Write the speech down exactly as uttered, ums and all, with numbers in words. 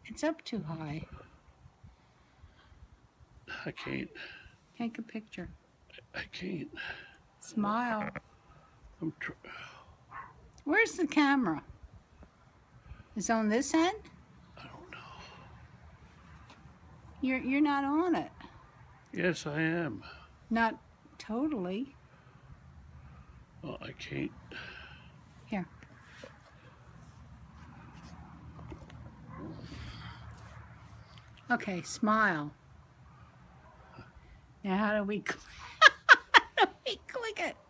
It's up too high. I can't. Take a picture. I can't. Smile. I'm tr Where's the camera? Is it on this end? I don't know. You're you're not on it. Yes, I am. Not totally. Well, I can't. Here. Okay, smile. Now how do we how do we click it?